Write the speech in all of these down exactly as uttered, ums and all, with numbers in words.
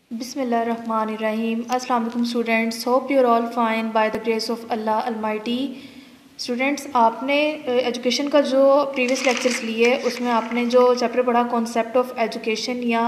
बिस्मिल्लाहिर्रहमानिर्रहीम। अस्सलाम वालेकुम students, hope you are all fine by the grace of Allah almighty. Students, आपने एजुकेशन का जो प्रीवियस लेक्चर्स लिए उसमें आपने जो चैप्टर पढ़ा कॉन्सेप्ट ऑफ एजुकेशन या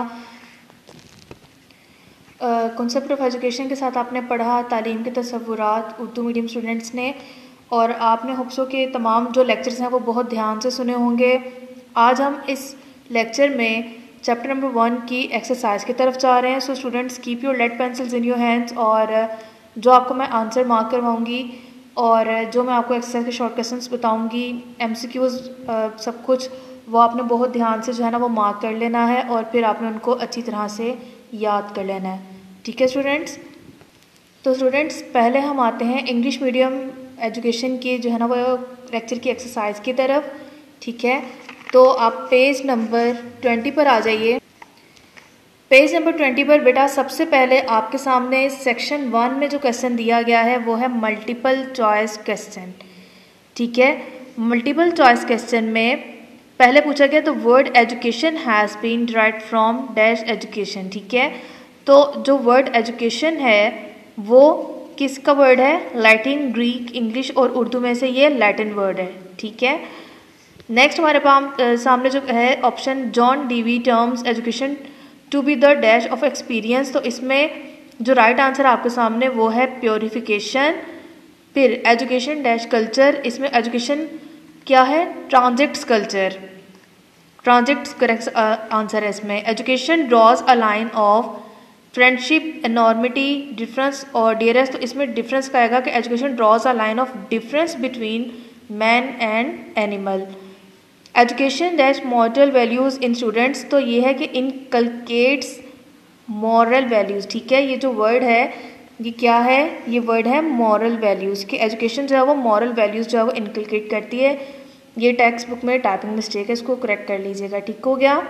कॉन्सेप्ट ऑफ एजुकेशन के साथ आपने पढ़ा तालीम के तसव्वुरात उर्दू मीडियम स्टूडेंट्स ने, और आपने होप्सो के तमाम जो लेक्चर्स हैं वो बहुत ध्यान से सुने होंगे। आज हम इस लेक्चर में चैप्टर नंबर वन की एक्सरसाइज की तरफ जा रहे हैं। So students, keep your lead pencils in your hands, और जो आपको मैं आंसर मार्क करवाऊंगी और जो मैं आपको एक्सरसाइज के शॉर्ट क्वेश्चंस बताऊंगी, एमसीक्यूज सब कुछ, वो आपने बहुत ध्यान से जो है ना वो मार्क कर लेना है और फिर आपने उनको अच्छी तरह से याद कर लेना है। ठीक है स्टूडेंट्स? तो स्टूडेंट्स, पहले हम आते हैं इंग्लिश मीडियम एजुकेशन की जो है ना वो लेक्चर की एक्सरसाइज की तरफ। ठीक है, तो आप पेज नंबर ट्वेंटी पर आ जाइए। पेज नंबर ट्वेंटी पर बेटा सबसे पहले आपके सामने सेक्शन वन में जो क्वेश्चन दिया गया है वो है मल्टीपल चॉइस क्वेश्चन। ठीक है, मल्टीपल चॉइस क्वेश्चन में पहले पूछा गया तो word education has been derived from dash education. ठीक है, तो जो वर्ड एजुकेशन है वो किसका वर्ड है? लैटिन, ग्रीक, इंग्लिश और उर्दू में से ये लैटिन वर्ड है। ठीक है, नेक्स्ट हमारे पास सामने जो है option John Dewey terms education to be the dash of experience. तो इसमें जो राइट आंसर आपके सामने वो है प्योरिफिकेशन। फिर एजुकेशन डैश कल्चर, इसमें एजुकेशन क्या है? Transits culture, transits correct answer है इसमें। Education draws a line of friendship, enormity, difference और डियरेस्ट। तो इसमें डिफरेंस का आएगा कि education draws a line of difference between man and animal. Education dash moral values in students, तो ये है कि इनकलकेट्स मॉरल वैल्यूज़। ठीक है, ये जो वर्ड है ये क्या है? ये वर्ड है मॉरल वैल्यूज़, कि एजुकेशन जो है वो मॉरल वैल्यूज़ जो है वो इनकलकेट करती है। ये टेक्स्ट बुक में टाइपिंग मिस्टेक है, इसको करेक्ट कर लीजिएगा। ठीक हो गया।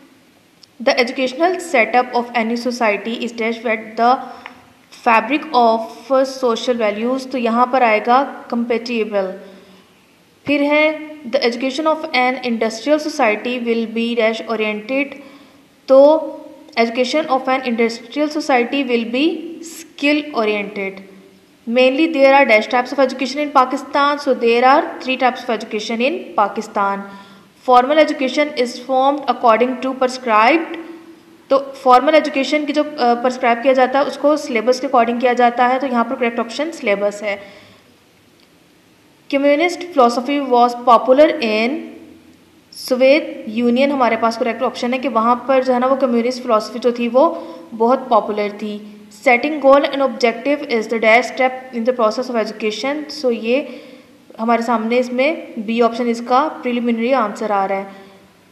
The educational setup of any society is dash wet the fabric of social values, तो यहाँ पर आएगा कंपेटिबल। फिर है the education of an industrial society will be dash oriented, तो education of an industrial society will be skill oriented. Mainly there are dash types of education in Pakistan, so there are three types of education in Pakistan. Formal education is formed according to prescribed, तो formal education की जो prescribe किया जाता है उसको syllabus के according किया जाता है, तो यहाँ पर करेक्ट ऑप्शन सिलेबस है। Communist philosophy was popular in Soviet Union, हमारे पास करेक्ट ऑप्शन है कि वहाँ पर जो है ना वो कम्युनिस्ट फिलोसफी जो थी वो बहुत पॉपुलर थी। Setting goal and objective is the dash step in the process of education, so ये हमारे सामने इसमें बी ऑप्शन इसका प्रिलिमिनरी आंसर आ रहा है।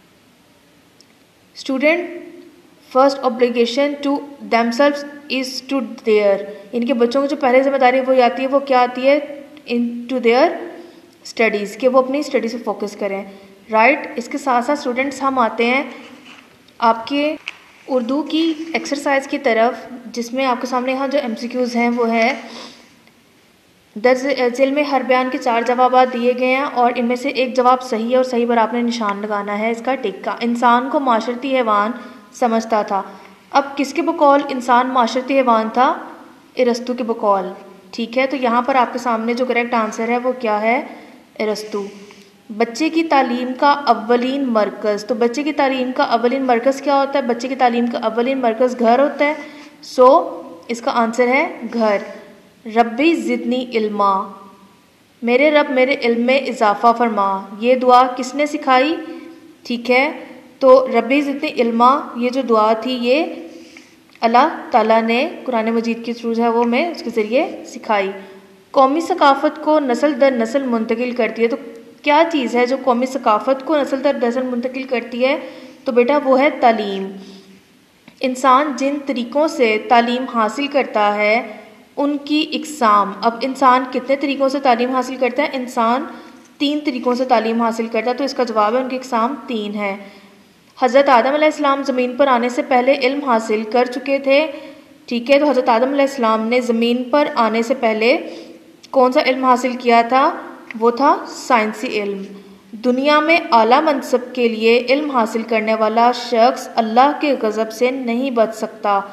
Student first obligation to themselves is to their, इनके बच्चों की जो पहले जिम्मेदारी वो आती है वो क्या आती है? इन टू देयर स्टडीज़, कि वो अपनी स्टडीज़ पे फोकस करें। Right right? इसके साथ साथ स्टूडेंट्स हम आते हैं आपके उर्दू की एक्सरसाइज की तरफ, जिसमें आपके सामने यहाँ जो एमसीक्यूज़ हैं वो है दर्ज झेल में हर बयान के चार जवाब दिए गए हैं और इनमें से एक जवाब सही है और सही पर आपने निशान लगाना है इसका टिक का। इंसान को माशरती हैवान समझता था। अब किसके बकौल इंसान माशरती हैवान था? अरस्तू के बकौल। ठीक है, तो यहाँ पर आपके सामने जो करेक्ट आंसर है वो क्या है? अरस्तू। बच्चे की तालीम का अव्वलीन मरकज़, तो बच्चे की तालीम का अव्वलीन मरकज़ क्या होता है? बच्चे की तालीम का अव्वलीन मरकज़ घर होता है, सो इसका आंसर है घर। रब्बी ज़िदनी इल्मा, मेरे रब मेरे इल्म में इजाफ़ा फरमा, ये दुआ किसने सिखाई? ठीक है, तो रब्बी ज़िदनी इल्मा ये जो दुआ थी ये अल्लाह ताला ने कुरान मजीद के थ्रू जो है वो मैं उसके ज़रिए सिखाई। कौमी सकाफ़त को नस्ल दर नस्ल मुंतकिल करती है, तो क्या चीज़ है जो कौमी सकाफ़त को नस्ल दर नस्ल मुंतकिल करती है? तो बेटा वो है तालीम। इंसान जिन तरीक़ों से तालीम हासिल करता है उनकी इकसाम, अब इंसान कितने तरीक़ों से तालीम हासिल करता है? इंसान तीन तरीक़ों से तालीम हासिल करता है, तो इसका जवाब है उनकी इकसाम तीन है। हज़रत आदम अलैहिस्सलाम ज़मीन पर आने से पहले इल्म हासिल कर चुके थे। ठीक है, तो हज़रत आदम अलैहिस्सलाम ने ज़मीन पर आने से पहले कौन सा इल्म हासिल किया था? वो था साइंसी इल्म। दुनिया में आला मनसब के लिए इल्म हासिल करने वाला शख्स अल्लाह के गज़ब से नहीं बच सकता।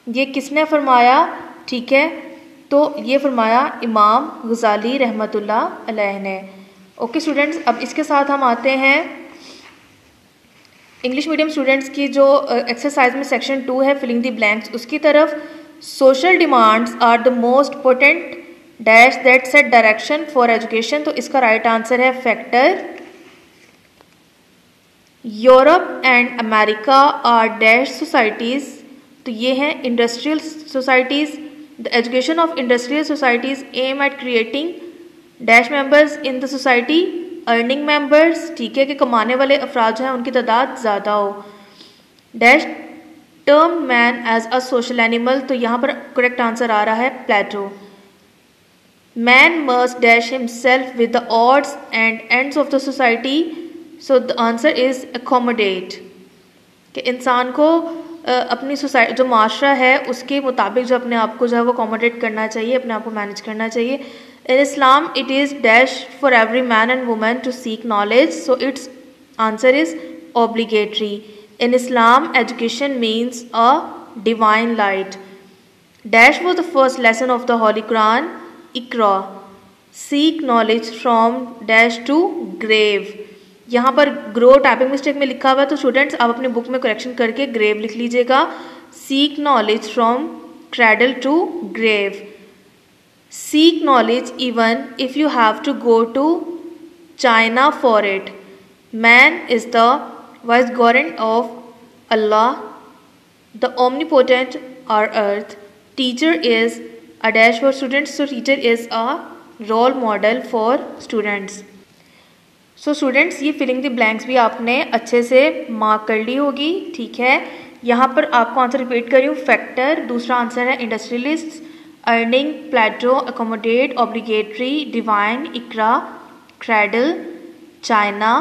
ये किसने फरमाया? ठीक है, तो ये फरमाया इमाम गज़ाली रहमतुल्लाह अलैह ने। ओके स्टूडेंट्स, अब इसके साथ हम आते हैं इंग्लिश मीडियम स्टूडेंट्स की जो एक्सरसाइज में सेक्शन टू है फिलिंग द ब्लैंक्स, उसकी तरफ। Social demands are the most potent dash that set direction for education, तो इसका राइट आंसर है factor. Europe and America are dash societies, तो ये हैं industrial societies. The education of industrial societies aim at creating dash members in the society, earning members, ठीक है, कि कमाने वाले अफराद जो हैं उनकी तादाद ज़्यादा हो। Dash term man as a social animal, तो यहाँ पर करेक्ट आंसर आ रहा है Plato. Man must dash himself with the odds and ends of the society, so the answer is accommodate, कि इंसान को अपनी सोसाइटी जो माशरा है उसके मुताबिक जो अपने आप को जो है वो अकोमोडेट करना चाहिए, अपने आप को मैनेज करना चाहिए। In Islam it is dash for every man and women to seek knowledge, so it's answer is obligatory. In Islam education means a divine light. Dash was the first lesson of the holy Quran, इकरा। Seek knowledge from dash to grave, यहाँ पर grow typing mistake में लिखा हुआ है, तो students आप अपने बुक में करेक्शन करके ग्रेव लिख लीजिएगा। Seek knowledge from cradle to grave. Seek knowledge even if you have to go to China for it. Man is the vicegerent of Allah, the omnipotent are earth. Teacher is a dash for students, so teacher is a role model for students. So students, ये filling the blanks भी आपने अच्छे से mark कर ली होगी, ठीक है। यहाँ पर आपको आंसर रिपीट कर रही हूँ। फैक्टर, दूसरा आंसर है industrialist, earning, Plato, accommodate, obligatory, divine, इकरा, क्रेडल, चाइना,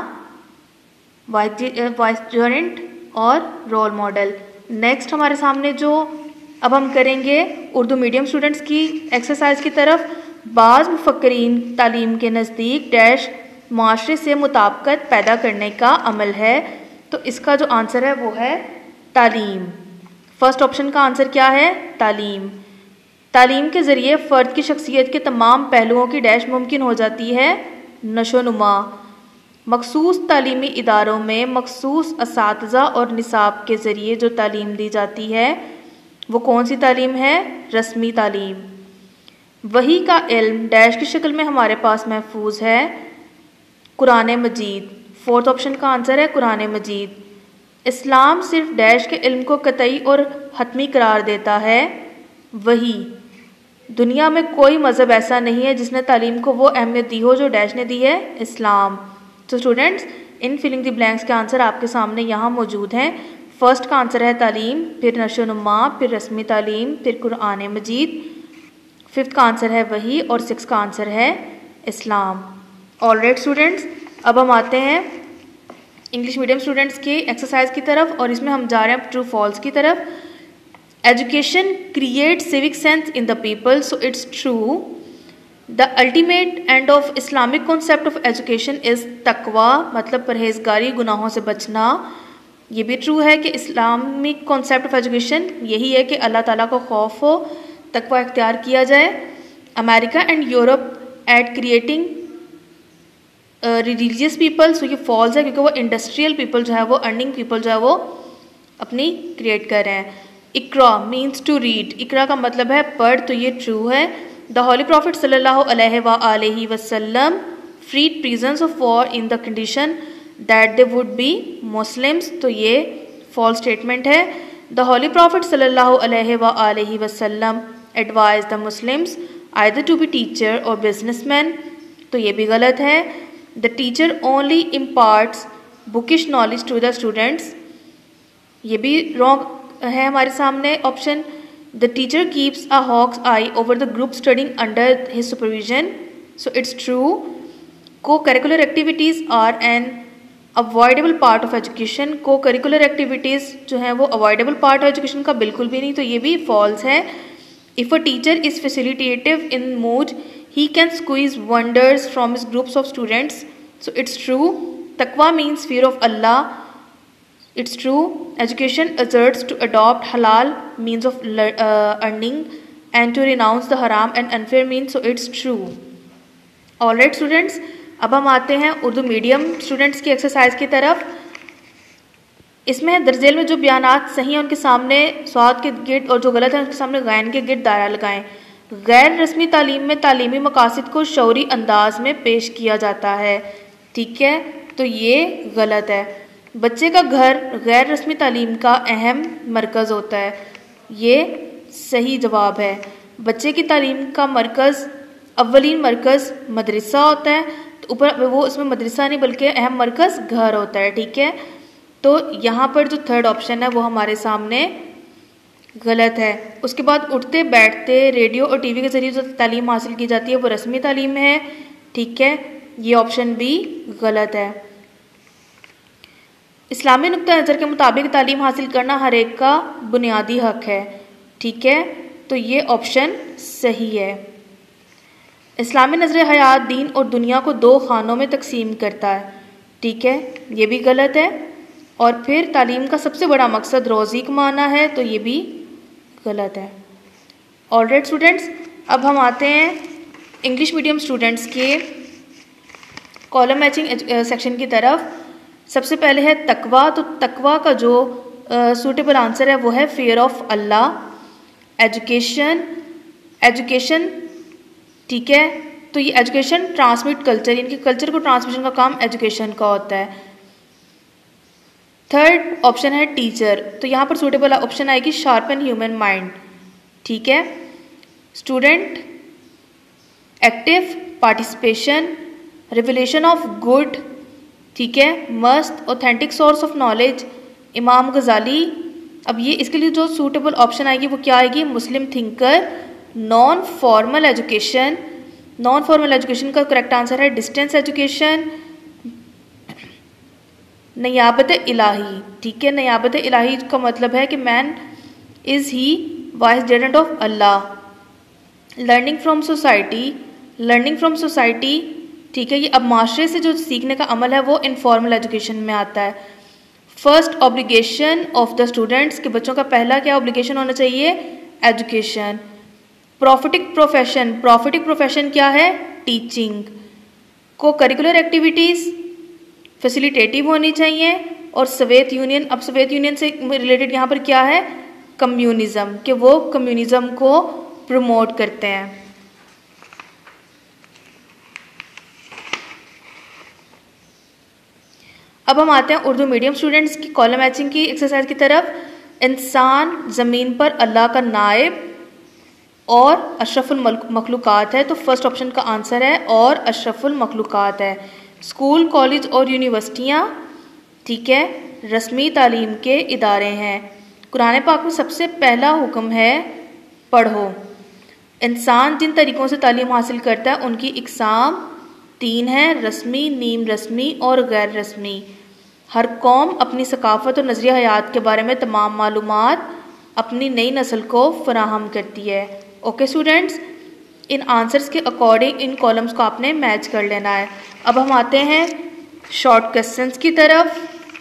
वाइसजरेंट और रोल मॉडल। नेक्स्ट हमारे सामने जो अब हम करेंगे उर्दू मीडियम स्टूडेंट्स की एक्सरसाइज की तरफ। बाज़ मुफक्करीन तालीम के नज़दीक डैश माशरे से मुताबिकत पैदा करने का अमल है, तो इसका जो आंसर है वो है तालीम। फर्स्ट ऑप्शन का आंसर क्या है? तालीम। तालीम के ज़रिए फ़र्द की शख्सियत के तमाम पहलुओं की डैश मुमकिन हो जाती है नशोनुमा। मखसूस तालीमी इदारों में मखसूस असातिज़ा और निसाब के ज़रिए जो तालीम दी जाती है वो कौन सी तालीम है? रस्मी तालीम। वही का इल्म डैश की शक्ल में हमारे पास महफूज है कुरान मजीद। फोर्थ ऑप्शन का आंसर है कुरान मजीद। इस्लाम सिर्फ डैश के इल्म को कतई और हतमी करार देता है। वही दुनिया में कोई मज़हब ऐसा नहीं है जिसने तालीम को वो अहमियत दी हो जो डैश ने दी है, इस्लाम। तो स्टूडेंट्स, इन फिलिंग द ब्लैंक्स के आंसर आपके सामने यहाँ मौजूद हैं। फर्स्ट का आंसर है तालीम, फिर नशोनुमा, फिर रस्मी तालीम, फिर कुरान मजीद। फिफ्थ का आंसर है वही और सिक्स का आंसर है इस्लाम। ऑलराइट स्टूडेंट्स, अब हम आते हैं इंग्लिश मीडियम स्टूडेंट्स की एक्सरसाइज की तरफ और इसमें हम जा रहे हैं ट्रू फॉल्स की तरफ। Education create civic sense in the people, so it's true. The ultimate end of Islamic concept of education is तकवा, मतलब परहेजगारी, गुनाहों से बचना। ये भी ट्रू है कि इस्लामिक कॉन्सेप्ट ऑफ एजुकेशन यही है कि अल्लाह ताला को खौफ हो, तकवा इख्तियार किया जाए। America and Europe at creating religious people, so ये फॉल्स है क्योंकि वो इंडस्ट्रियल पीपल जो है वो अर्निंग पीपल जो है वो अपनी क्रिएट कर रहे हैं। इकरा मीन्स टू रीड, इकरा का मतलब है पढ़, तो ये ट्रू है। द होली प्रॉफिट सल्लल्लाहु अलैहि वसल्लम freed prisoners of war in the condition that they would be Muslims, so ये फॉल्स स्टेटमेंट है। द होली प्रॉफिट सल्लल्लाहु अलैहि वसल्लम advise the Muslims either to be teacher और बिजनेसमैन, तो ये भी गलत है। The teacher only imparts bookish knowledge to the students, ये भी रॉन्ग है हमारे सामने option. The teacher keeps a hawk's eye over the group studying under his supervision, so it's true. Co curricular activities are an avoidable part of education, co curricular activities जो हैं वो avoidable part of education का बिल्कुल भी नहीं, तो ये भी फॉल्स है। If a teacher is facilitative in mood he can squeeze wonders from his groups of students, so it's true. Taqwa means fear of Allah, It's true. Education asserts to adopt halal means of uh, earning and to renounce the haram and unfair means, so it's true. Alright students, अब हम आते हैं Urdu medium students की exercise की तरफ। इसमें दर्जेल में जो बयानात सही हैं उनके सामने स्वाद के गिर्द और जो गलत है उनके सामने गैन के गिर्द दायरा लगाएं। गैर रस्मी तालीम में तालीमी मकासद को शौरी अंदाज में पेश किया जाता है, ठीक है, तो ये गलत है। बच्चे का घर गैर रस्मी तालीम का अहम मरकज़ होता है, ये सही जवाब है। बच्चे की तालीम का मरकज़ अव्वलीन मरकज़ मदरसा होता है, तो ऊपर वो उसमें मदरसा नहीं बल्कि अहम मरकज़ घर होता है, ठीक है। तो यहाँ पर जो थर्ड ऑप्शन है वो हमारे सामने गलत है। उसके बाद उठते बैठते रेडियो और टीवी के ज़रिए जो तालीम हासिल की जाती है वो रस्मी तालीम है, ठीक है, ये ऑप्शन भी गलत है। इस्लामी नुक्ता नज़र के मुताबिक तालीम हासिल करना हर एक का बुनियादी हक है, ठीक है, तो ये ऑप्शन सही है। इस्लामी नज़र हयात दीन और दुनिया को दो खानों में तकसीम करता है, ठीक है, ये भी गलत है। और फिर तालीम का सबसे बड़ा मकसद रोज़ी कमाना है, तो ये भी गलत है। ऑलराइट स्टूडेंट्स, अब हम आते हैं इंग्लिश मीडियम स्टूडेंट्स के कॉलम मैचिंग सेक्शन की तरफ। सबसे पहले है तकवा, तो तकवा का जो सूटेबल आंसर है वो है fear of Allah. Education, education ठीक है, तो ये एजुकेशन ट्रांसमिट कल्चर, यानी कि कल्चर को ट्रांसमिशन का काम एजुकेशन का होता है। थर्ड ऑप्शन है टीचर, तो यहाँ पर सूटेबल ऑप्शन आएगी शार्पन ह्यूमन माइंड, ठीक है। Student, active participation, revelation of good, ठीक है, must, authentic source of knowledge, Imam Ghazali. अब ये इसके लिए जो सूटेबल ऑप्शन आएगी वो क्या आएगी, Muslim thinker. Non formal education, non formal education का करेक्ट आंसर है डिस्टेंस एजुकेशन। नियाबत इलाही, ठीक है, नियाबत इलाही का मतलब है कि man is he vicegerent of Allah. Learning from society, learning from society, ठीक है, ये अब माशरे से जो सीखने का अमल है वो इनफॉर्मल एजुकेशन में आता है। First obligation of the students, के बच्चों का पहला क्या ऑब्लिगेशन होना चाहिए, education. Prophetic profession, prophetic profession क्या है, टीचिंग। को करिकुलर एक्टिविटीज़ फैसिलिटेटिव होनी चाहिए। और सवेत यूनियन, अब सवेत यूनियन से रिलेटेड यहाँ पर क्या है, कम्युनिज्म, कि वो कम्युनिज्म को प्रमोट करते हैं। अब हम आते हैं उर्दू मीडियम स्टूडेंट्स की कॉलम मैचिंग की एक्सरसाइज की तरफ। इंसान ज़मीन पर अल्लाह का नायब और अशरफुल मखलूक़ात है, तो फर्स्ट ऑप्शन का आंसर है और अशरफुल मखलूक़ात है। स्कूल, कॉलेज और यूनिवर्सिटियाँ, ठीक है, रस्मी तालीम के इदारे हैं। कुरान पाक में सबसे पहला हुक्म है पढ़ो। इंसान जिन तरीक़ों से तालीम हासिल करता है उनकी इकसाम तीन है, रस्मी, नीम रस्मी और गैर रस्मी। हर कौम अपनी सकाफ़त और नज़रिया हयात के बारे में तमाम मालूमात अपनी नई नस्ल को फराहम करती है। ओके स्टूडेंट्स, इन आंसर्स के अकॉर्डिंग इन कॉलम्स को आपने मैच कर लेना है। अब हम आते हैं शॉर्ट क्वेश्चंस की तरफ।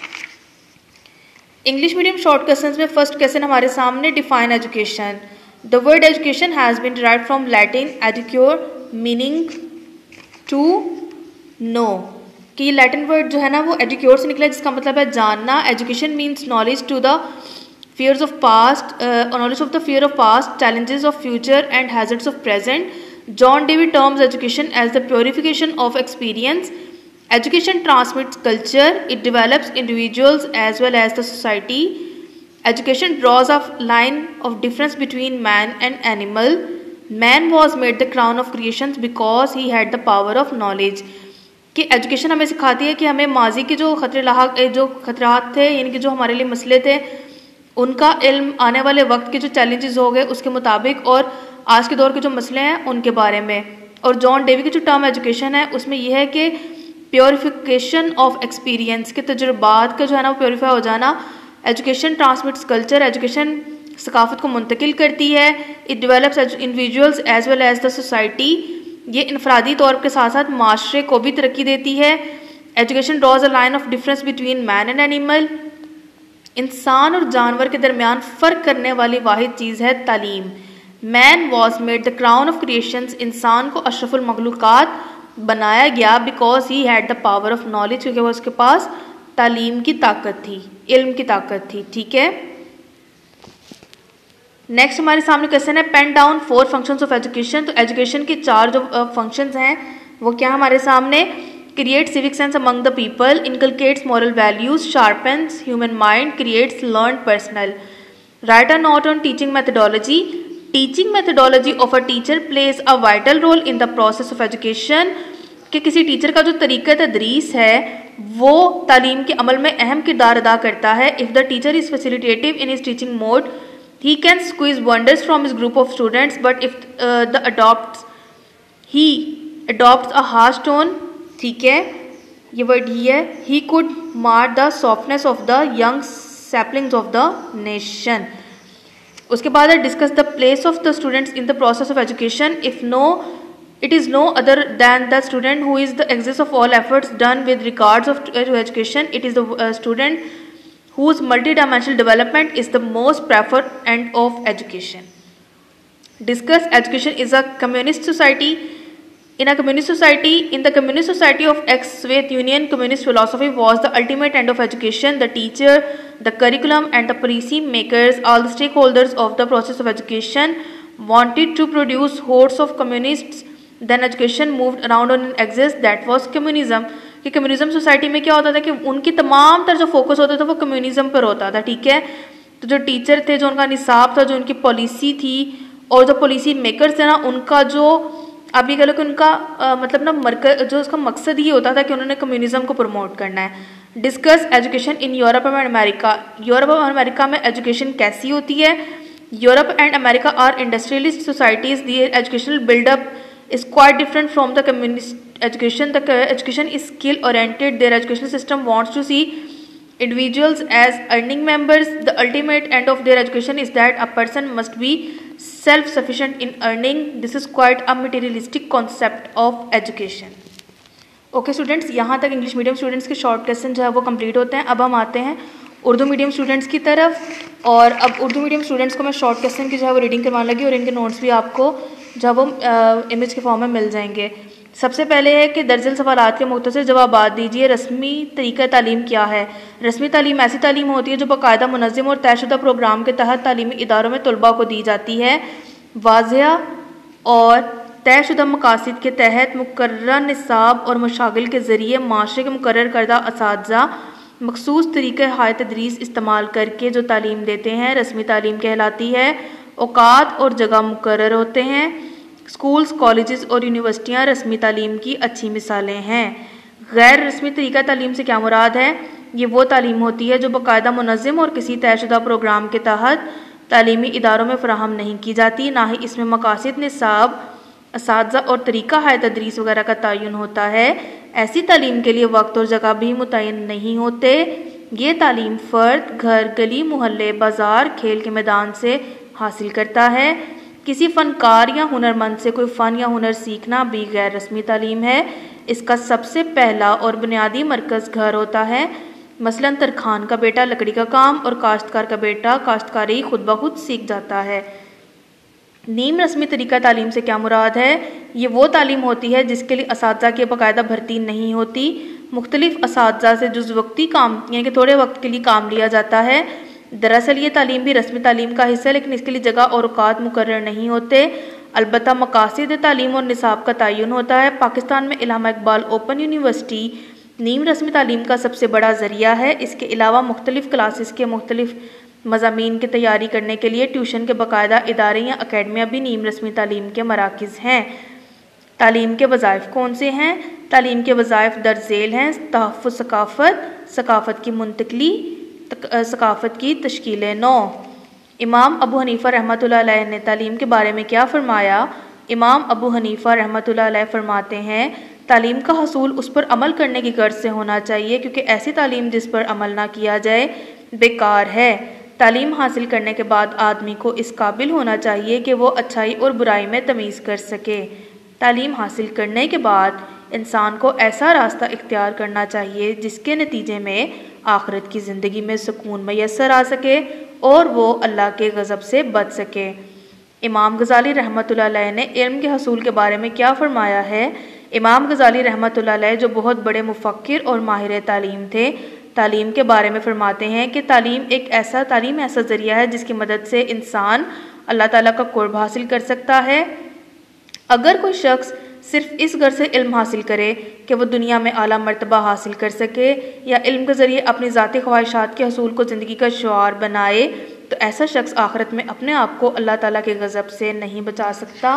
इंग्लिश मीडियम शॉर्ट क्वेश्चंस में फर्स्ट क्वेश्चन हमारे सामने, define education. The word education has been derived from Latin educare meaning to know, कि ये लैटिन वर्ड जो है ना वो एजुक्योर से निकला है जिसका मतलब है जानना। Education means knowledge to the fears of past, uh, knowledge of the fear of past, challenges of future and hazards of present. John Dewey terms education as the purification of experience. Education transmits culture, it develops individuals as well as the society. Education draws a line of difference between man and animal. Man was made the crown of creation because he had the power of knowledge. कि एजुकेशन हमें सिखाती है कि हमें माजी के जो खतरे लाहक जो खतरात थे, यानी कि जो हमारे लिए मसले थे, उनका इल्म आने वाले वक्त के जो चैलेंजेस हो गए उसके मुताबिक और आज के दौर के जो मसले हैं उनके बारे में। और जॉन डेवी की जो टर्म एजुकेशन है उसमें यह है कि प्योरिफिकेशन ऑफ एक्सपीरियंस, के तजुर्बात का जो है ना वो प्योरीफाई हो जाना। एजुकेशन ट्रांसमिट्स कल्चर, एजुकेशन सकाफत को मुंतकिल करती है। It develops individuals as well as the society, ये इनफरादी तौर के साथ साथ माशरे को भी तरक्की देती है। Education draws a line of difference between man and animal. इंसान और जानवर के दरमियान फ़र्क करने वाली वाहिद चीज़ है तालीम। Man was made the crown of creations, इंसान को अशरफुल मखलूक़ात बनाया गया because he had the power of knowledge, क्योंकि वो उसके पास तालीम की ताकत थी, इल्म की ताकत थी। ठीक है, नेक्स्ट हमारे सामने क्वेश्चन है pen down four functions of education. तो एजुकेशन के चार जो फंक्शंस हैं वो क्या हमारे सामने, create civic sense among the people, inculcates moral values, sharpens human mind, creates learn personal. Right a note on teaching methodology, teaching methodology of a teacher plays a vital role in the process of education, कि किसी teacher का जो तरीका तदरीस है वो तालीम के अमल में अहम किरदार अदा करता है। If the teacher is facilitative in his teaching mode, he can squeeze wonders from his group of students, but if uh, the adopts he adopts a harsh tone, ठीक है, ये वर्ड ही है, he could mar the softness of the young saplings of the nation। उसके बाद है discuss the place of the students in the process of education, if no it is no other than the student who is the axis of all efforts done with regards of to education, it is the uh, student whose multidimensional development is the most preferred end of education। Discuss education is a communist society, in a communist society, in the communist society of ex-Soviet Union, communist philosophy was the ultimate end of education, the teacher, the curriculum and the policy makers, all the stakeholders of the process of education wanted to produce hordes of communists, then education moved around on an axis that was communism। कि communism society में क्या होता था कि उनकी तमाम तरह जो फोकस होता था वो कम्युनिज्म पर होता था। ठीक है, तो जो टीचर थे, जो उनका निसाब था, जो उनकी पॉलिसी थी, और जो पॉलिसी मेकर्स थे ना, उनका जो आप ये कह लो कि उनका आ, मतलब ना मरकज, जो उसका मकसद ये होता था कि उन्होंने कम्युनिज्म को प्रमोट करना है। Discuss education in Europe and America, Europe और अमेरिका में एजुकेशन कैसी होती है। Europe and America are industrialist societies, their educational buildup is quite different from the communist education. The education is skill oriented. Their educational system wants to see individuals as earning members. The ultimate end of their education is that a person must be self sufficient in earning. This is quite a materialistic concept of education। Okay students, यहाँ तक English medium students के short question जो है वो complete होते हैं। अब हम आते हैं उर्दू मीडियम स्टूडेंट्स की तरफ, और अब उर्दू मीडियम स्टूडेंट्स को मैं शॉर्ट क्वेश्चन की जो है वो रीडिंग करवाने लगी, और इनके नोट्स भी आपको जो है वो इमेज के फॉर्म में मिल जाएंगे। सबसे पहले है कि दर्जन सवालात के मुख्तसर जवाबात दीजिए। रस्मी तरीक़ा तालीम क्या है। रस्मी तालीम ऐसी तालीम होती है जो बाकायदा मुनज़्ज़म और तयशुदा प्रोग्राम के तहत तालीमी इदारों में तलबा को दी जाती है। वाज़ेह और तयशुदा मकासद के तहत मुकर्रर निसाब और मशागिल के ज़रिए माशरे के मुकर्रर करदा असातिज़ा मखसूस तरीक़े हाय तदरीस इस्तेमाल करके जो तालीम देते हैं रस्मी तालीम कहलाती है। औकात और जगह मुकर्रर होते हैं। स्कूल्स, कॉलेजेस और यूनिवर्सिटियाँ रस्मी तालीम की अच्छी मिसालें हैं। गैर रस्मी तरीक़ा तालीम से क्या मुराद है। ये वो तालीम होती है जो बाकायदा मुनज़्ज़म और किसी तयशुदा प्रोग्राम के तहत तालीमी इदारों में फ़राहम नहीं की जाती, ना ही इसमें मकासद, निसाब, असातिज़ा और तरीक़ा हाय तदरीस वगैरह का तयन होता है। ऐसी तालीम के लिए वक्त और जगह भी मुतय्यन नहीं होते। ये तालीम फ़र्द घर, गली, मोहल्ले, बाज़ार, खेल के मैदान से हासिल करता है। किसी फ़नकार या हुनरमंद से कोई फ़न या हुनर सीखना भी गैर रस्मी तालीम है। इसका सबसे पहला और बुनियादी मरकज़ घर होता है। मसलन तरखान का बेटा लकड़ी का काम और काश्तकार का बेटा काश्तकारी खुद ब खुद सीख जाता है। नीम रस्मी तरीक़ा तालीम से क्या मुराद है। ये वो तालीम होती है जिसके लिए असातिज़ा की बाकायदा भर्ती नहीं होती। मुख्तलिफ असातिज़ा से जुज़ वक्ती काम यानी कि थोड़े वक्त के लिए काम लिया जाता है। दरअसल ये तालीम भी रस्मी तालीम का हिस्सा है, लेकिन इसके लिए जगह और औकात मुकर्रर नहीं होते। अलबत्ता मकासद तालीम और निसाब का तयन होता है। पाकिस्तान में इल्हामा इकबाल ओपन यूनिवर्सिटी नीम रस्मी तालीम का सबसे बड़ा ज़रिया है। इसके अलावा मुख्तलिफ क्लासेस के मुख्तलिफ मज़ामीन की तैयारी करने के लिए ट्यूशन के बाकायदा इदारे या अकेडमियाँ भी नीम रस्मी तालीम के मराकिज़ हैं। तालीम के वज़ाइफ कौन से हैं। तालीम के वज़ाइफ दर्ज झेल हैं। तहफ़्फ़ुज़ सकाफ़त, सकाफ़त की मुंतकली, सकाफ़त की तश्कील नौ। इमाम अबू हनीफ़ा रहमतुल्लाह अलैह ने तालीम के बारे में क्या फ़रमाया। इमाम अबू हनीफ़ा रहमतुल्लाह अलैह फरमाते हैं तालीम का हसूल उस पर अमल करने की गर्ज से होना चाहिए, क्योंकि ऐसी तालीम जिस पर अमल ना किया जाए बेकार है। तालीम हासिल करने के बाद आदमी को इस काबिल होना चाहिए कि वो अच्छाई और बुराई में तमीज़ कर सके। तालीम हासिल करने के बाद इंसान को ऐसा रास्ता इख्तियार करना चाहिए जिसके नतीजे में आखिरत की ज़िंदगी में सुकून मैसर आ सके और वो अल्लाह के गज़ब से बच सके। इमाम गज़ाली रहमतुल्लाह अलैह ने इल्म के हसूल के बारे में क्या फ़रमाया है। इमाम गज़ाली रहमतुल्लाह अलैह जो बहुत बड़े मुफ़क्किर और माहिर तालीम थे, तालीम के बारे में फ़रमाते हैं कि तालीम एक ऐसा तालीम ऐसा ज़रिया है जिसकी मदद से इंसान अल्लाह ताला का क़ुर्ब हासिल कर सकता है। अगर कोई शख्स सिर्फ इस गर्ज से इल्म हासिल करे कि वह दुनिया में आला मर्तबा हासिल कर सके या इल्म के ज़रिए अपनी ज़ाती ख्वाहिशात के हसूल को ज़िंदगी का शुआर बनाए, तो ऐसा शख्स आखिरत में अपने आप को अल्लाह ताला के गज़ब से नहीं बचा सकता।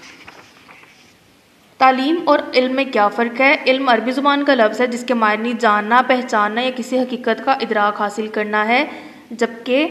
तालीम और इल्म में क्या फ़र्क है। इल्म अरबी ज़ुबान का लफ्ज़ है जिसके मायने जानना, पहचानना या किसी हकीकत का इदराक हासिल करना है, जबकि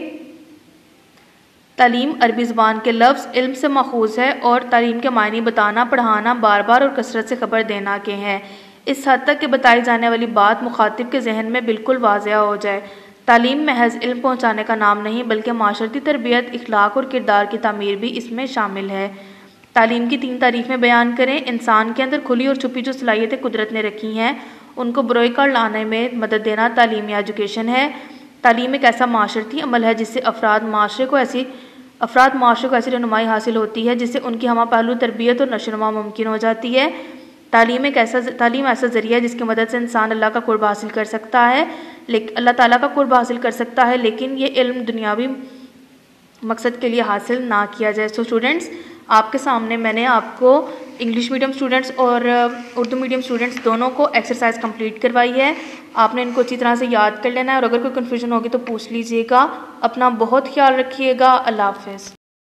तालीम अरबी ज़ुबान के लफ्ज़ इल्म से माखूज़ है और तालीम के मायने बताना, पढ़ाना, बार बार और कसरत से खबर देना के हैं, इस हद तक कि बताई जाने वाली बात मुखातिब के जहन में बिल्कुल वाज़ेह हो जाए। तालीम महज इल्म पहुँचाने का नाम नहीं बल्कि माशरती तरबियत, इखलाक और किरदार की तामीर भी इसमें शामिल है। तालीम की तीन तारीफ़ें बयान करें। इंसान के अंदर खुली और छुपी जो सलाहियतें कुदरत ने रखी हैं उनको बरोए कार लाने में मदद देना तालीम या एजुकेशन है। तालीम एक ऐसा माशरती अमल है जिससे अफराद माशरे को ऐसी अफराद माशरे को ऐसी रहनुमाई हासिल होती है जिससे उनकी हमा पहलू तरबियत और नशोनुमा मुमकिन हो जाती है। तालीम एक ऐसा तालीम ऐसा ज़रिया है जिसकी मदद से इंसान अल्लाह का कुर्ब हासिल कर सकता है, लेकिन अल्लाह ताला का कुर्ब हासिल कर सकता है, लेकिन ये इल्म दुनियावी मकसद के लिए हासिल ना किया जाए। सो स्टूडेंट्स, आपके सामने मैंने आपको इंग्लिश मीडियम स्टूडेंट्स और उर्दू मीडियम स्टूडेंट्स दोनों को एक्सरसाइज कंप्लीट करवाई है। आपने इनको अच्छी तरह से याद कर लेना है और अगर कोई कन्फ्यूजन होगी तो पूछ लीजिएगा। अपना बहुत ख्याल रखिएगा। अल्लाह हाफ़िज़।